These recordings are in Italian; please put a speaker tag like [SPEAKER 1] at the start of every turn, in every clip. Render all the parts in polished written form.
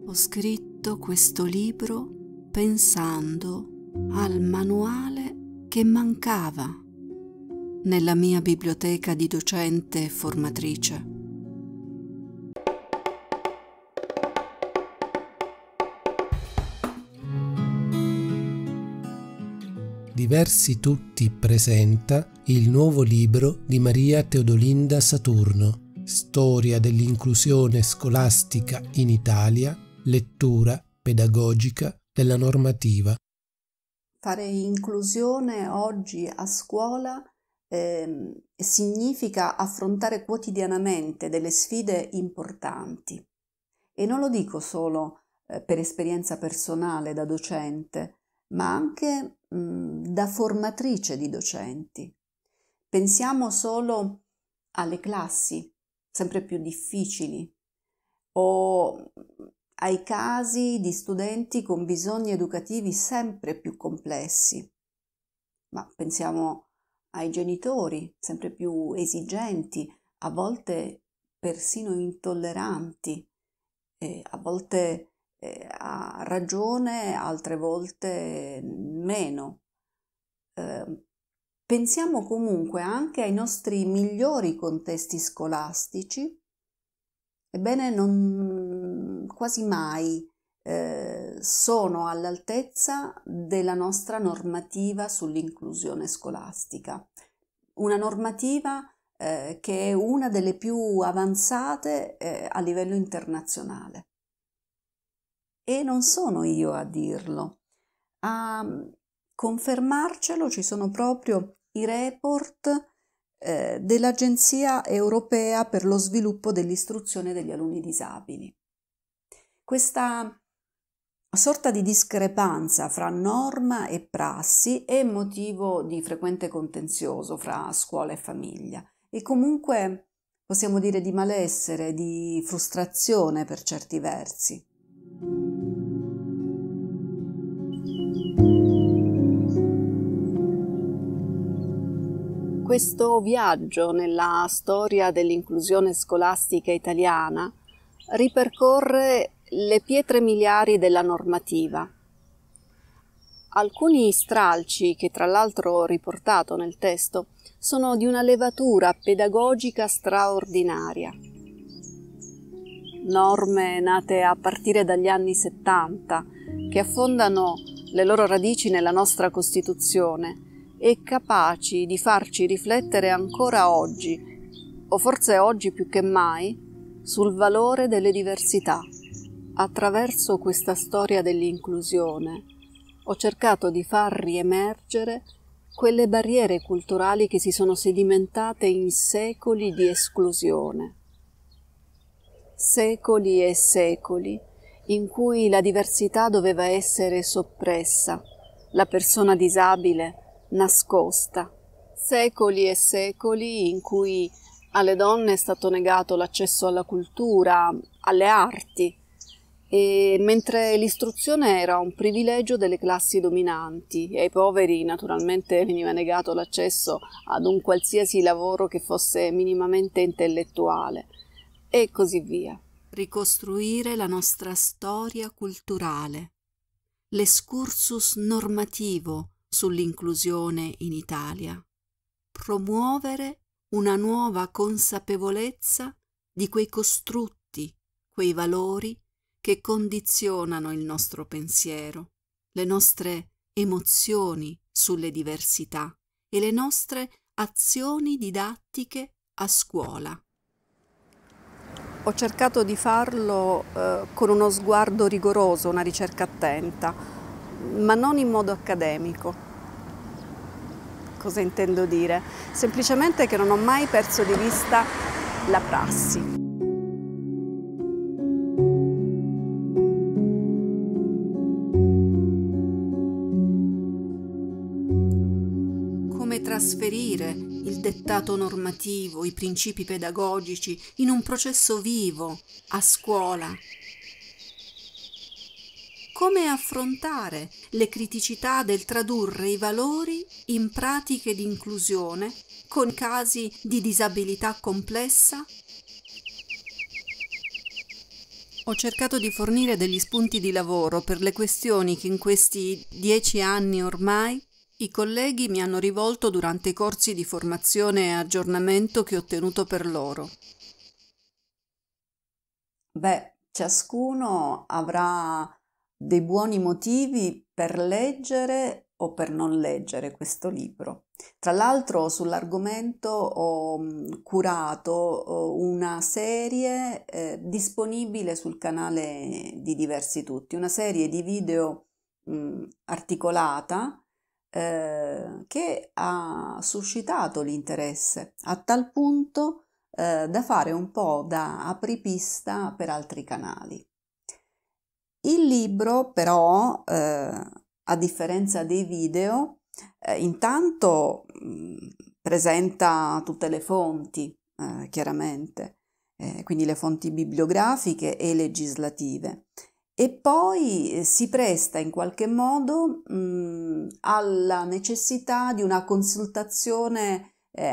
[SPEAKER 1] Ho scritto questo libro pensando al manuale che mancava nella mia biblioteca di docente e formatrice.
[SPEAKER 2] Diversi Tutti presenta il nuovo libro di Maria Teodolinda Saturno, Storia dell'inclusione scolastica in Italia, lettura pedagogica della normativa.
[SPEAKER 3] Fare inclusione oggi a scuola significa affrontare quotidianamente delle sfide importanti. E non lo dico solo per esperienza personale da docente, ma anche da formatrice di docenti. Pensiamo solo alle classi sempre più difficili o ai casi di studenti con bisogni educativi sempre più complessi. Ma pensiamo ai genitori sempre più esigenti, a volte persino intolleranti, a volte ha ragione, altre volte meno. Pensiamo comunque anche ai nostri migliori contesti scolastici. Ebbene, quasi mai sono all'altezza della nostra normativa sull'inclusione scolastica. Una normativa che è una delle più avanzate a livello internazionale. E non sono io a dirlo. A confermarcelo ci sono proprio i report dell'Agenzia Europea per lo sviluppo dell'istruzione degli alunni disabili. Questa sorta di discrepanza fra norma e prassi è motivo di frequente contenzioso fra scuola e famiglia e comunque possiamo dire di malessere, di frustrazione per certi versi.
[SPEAKER 4] Questo viaggio nella storia dell'inclusione scolastica italiana ripercorre le pietre miliari della normativa. Alcuni stralci, che tra l'altro ho riportato nel testo, sono di una levatura pedagogica straordinaria. Norme nate a partire dagli anni 70, che affondano le loro radici nella nostra Costituzione e capaci di farci riflettere ancora oggi, o forse oggi più che mai, sul valore delle diversità. Attraverso questa storia dell'inclusione ho cercato di far riemergere quelle barriere culturali che si sono sedimentate in secoli di esclusione. Secoli e secoli in cui la diversità doveva essere soppressa, la persona disabile nascosta, secoli e secoli in cui alle donne è stato negato l'accesso alla cultura, alle arti, e mentre l'istruzione era un privilegio delle classi dominanti e ai poveri naturalmente veniva negato l'accesso ad un qualsiasi lavoro che fosse minimamente intellettuale, e così via.
[SPEAKER 1] Ricostruire la nostra storia culturale, l'escursus normativo sull'inclusione in Italia, promuovere una nuova consapevolezza di quei costrutti, quei valori che condizionano il nostro pensiero, le nostre emozioni sulle diversità e le nostre azioni didattiche a scuola.
[SPEAKER 4] Ho cercato di farlo con uno sguardo rigoroso, una ricerca attenta, ma non in modo accademico. Cosa intendo dire? Semplicemente che non ho mai perso di vista la prassi.
[SPEAKER 1] Come trasferire il dettato normativo, i principi pedagogici in un processo vivo, a scuola? Come affrontare le criticità del tradurre i valori in pratiche di inclusione con casi di disabilità complessa? Ho cercato di fornire degli spunti di lavoro per le questioni che in questi 10 anni ormai i colleghi mi hanno rivolto durante i corsi di formazione e aggiornamento che ho tenuto per loro.
[SPEAKER 3] Ciascuno avrà dei buoni motivi per leggere o per non leggere questo libro. Tra l'altro sull'argomento ho curato una serie disponibile sul canale di Diversi Tutti, una serie di video articolata che ha suscitato l'interesse a tal punto da fare un po' da apripista per altri canali. Il libro però, a differenza dei video, intanto presenta tutte le fonti, chiaramente, quindi le fonti bibliografiche e legislative, e poi si presta in qualche modo alla necessità di una consultazione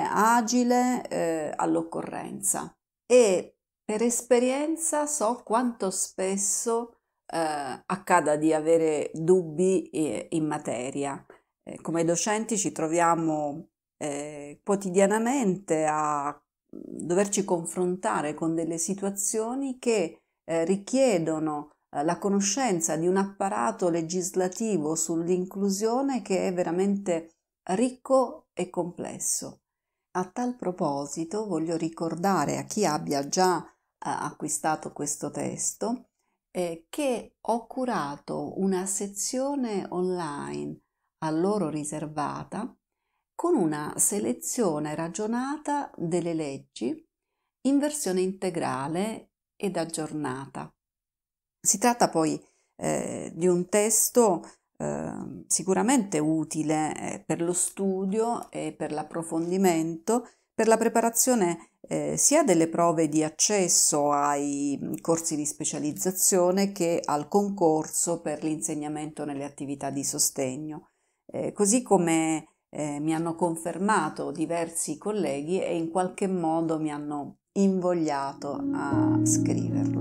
[SPEAKER 3] agile all'occorrenza, e per esperienza so quanto spesso accada di avere dubbi in materia. Come docenti ci troviamo quotidianamente a doverci confrontare con delle situazioni che richiedono la conoscenza di un apparato legislativo sull'inclusione che è veramente ricco e complesso. A tal proposito voglio ricordare a chi abbia già acquistato questo testo che ho curato una sezione online a loro riservata con una selezione ragionata delle leggi in versione integrale ed aggiornata. Si tratta poi di un testo sicuramente utile per lo studio e per l'approfondimento, per la preparazione sia delle prove di accesso ai corsi di specializzazione che al concorso per l'insegnamento nelle attività di sostegno, così come mi hanno confermato diversi colleghi e in qualche modo mi hanno invogliato a scriverlo.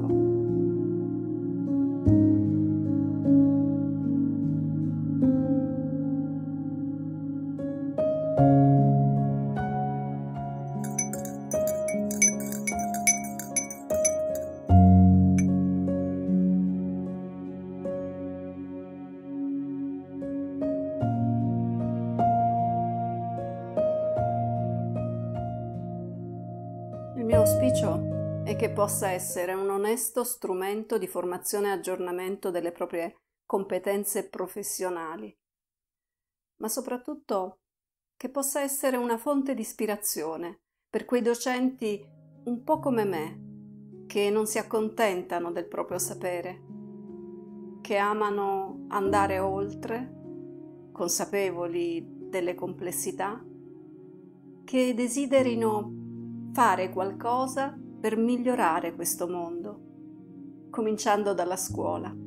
[SPEAKER 4] Il mio auspicio è che possa essere un onesto strumento di formazione e aggiornamento delle proprie competenze professionali, ma soprattutto che possa essere una fonte di ispirazione per quei docenti un po' come me, che non si accontentano del proprio sapere, che amano andare oltre, consapevoli delle complessità, che desiderino fare qualcosa per migliorare questo mondo, cominciando dalla scuola.